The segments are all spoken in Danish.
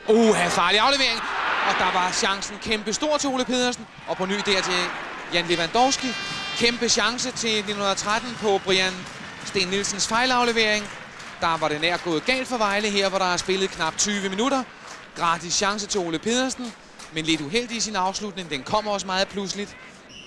Farlig aflevering. Og der var chancen kæmpe stor til Ole Pedersen. Og på ny der til Jan Lewandowski. Kæmpe chance til 1913 på Brian Steen Nielsens fejlaflevering. Der var det nær gået galt for Vejle her, hvor der er spillet knap 20 minutter. Gratis chance til Ole Pedersen, men lidt uheldig i sin afslutning. Den kommer også meget pludseligt.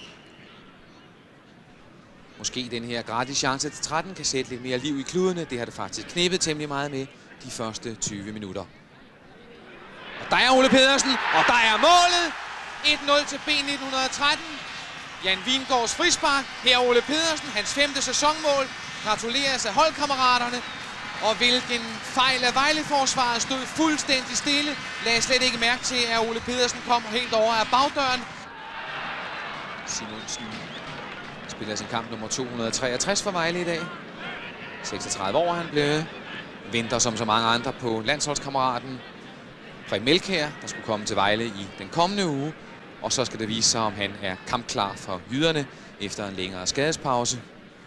Måske den her gratis chance til 13 kan sætte lidt mere liv i kludene. Det har det faktisk knebet temmelig meget med de første 20 minutter. Og der er Ole Pedersen, og der er målet! 1-0 til B1913. Jan Vingårds frispark. Her er Ole Pedersen, hans 5. sæsonmål. Gratuleres af holdkammeraterne. Og hvilken fejl af Vejle-forsvaret, stod fuldstændig stille. Lad slet ikke mærke til, at Ole Pedersen kom helt over af bagdøren. Simonsen spiller sin kamp nummer 263 for Vejle i dag. 36 år han blev. Venter som så mange andre på landsholdskammeraten Preben Melkjær, der skulle komme til Vejle i den kommende uge. Og så skal det vise sig, om han er kampklar for jyderne efter en længere skadespause.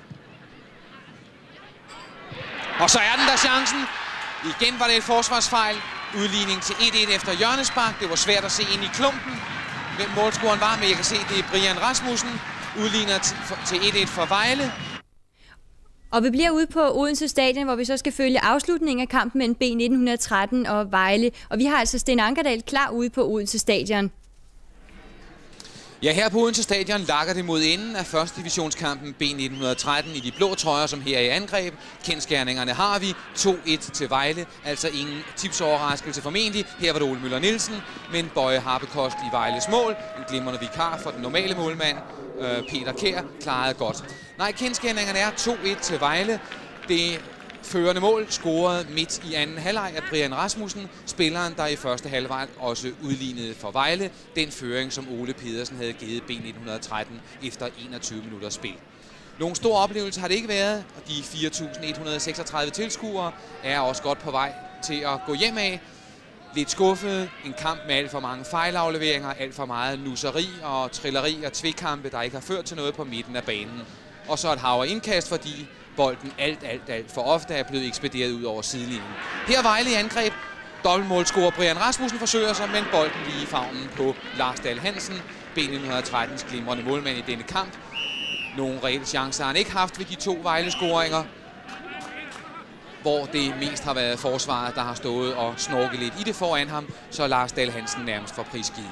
Og så er den der chancen. Igen var det et forsvarsfejl. Udligning til 1-1 efter hjørnespark. Det var svært at se ind i klumpen, hvem målscoren var, men jeg kan se, det er Brian Rasmussen. Udligner til 1-1 for Vejle. Og vi bliver ude på Odense Stadion, hvor vi så skal følge afslutningen af kampen mellem B1913 og Vejle. Og vi har altså Sten Ankerdal klar ude på Odense Stadion. Ja, her på Odense Stadion lakker det mod enden af 1. divisionskampen B1913 i de blå trøjer, som her er i angreb. Kendsgerningerne har vi. 2-1 til Vejle, altså ingen tipsoverraskelse formentlig. Her var det Ole Møller Nielsen, men Bøje Harbekost i Vejles mål. En glimrende vikar for den normale målmand, Peter Kjær, klarede godt. Nej, kendsgerningerne er 2-1 til Vejle. Det førende mål scorede midt i anden halvleg af Brian Rasmussen, spilleren der i første halvleg også udlignede for Vejle den føring, som Ole Pedersen havde givet B1913 efter 21 minutters spil. Nogle store oplevelser har det ikke været, og de 4.136 tilskuere er også godt på vej til at gå hjem af. Lidt skuffet, en kamp med alt for mange fejlafleveringer, alt for meget nusseri og trilleri og tvekampe, der ikke har ført til noget på midten af banen. Og så et hav af indkast, fordi bolden alt for ofte er blevet ekspederet ud over sidelinjen. Her Vejle i angreb. Dobbeltmålscorer Brian Rasmussen forsøger sig, men bolden lige i favnen på Lars Dahl Hansen, B1913's glimrende målmand i denne kamp. Nogle reelle chancer har han ikke haft ved de 2 Vejle-scoringer, hvor det mest har været forsvaret, der har stået og snorket lidt i det foran ham, så Lars Dahl Hansen nærmest for prisgivet.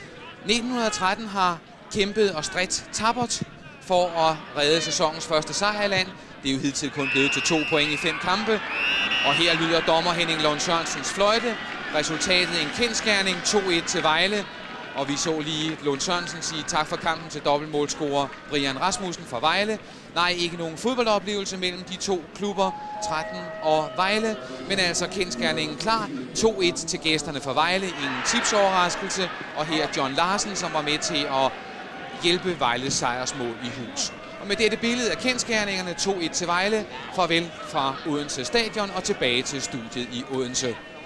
1913 har kæmpet og stridt tappert for at redde sæsonens første sejr i land. Det er jo hidtil kun blevet til 2 point i 5 kampe. Og her lyder dommer Henning Lund Sørensens fløjte. Resultatet en kendsgerning, 2-1 til Vejle. Og vi så lige Lund Sørensen sige tak for kampen til dobbeltmålscorer Brian Rasmussen fra Vejle. Nej, ikke nogen fodboldoplevelse mellem de 2 klubber, 13 og Vejle. Men altså kendsgerningen klar. 2-1 til gæsterne fra Vejle. Ingen tipsoverraskelse. Og her John Larsen, som var med til at hjælpe Vejles sejrsmål i hus. Og med dette billede af kendsgerningerne 2-1 til Vejle. Farvel fra Odense Stadion og tilbage til studiet i Odense.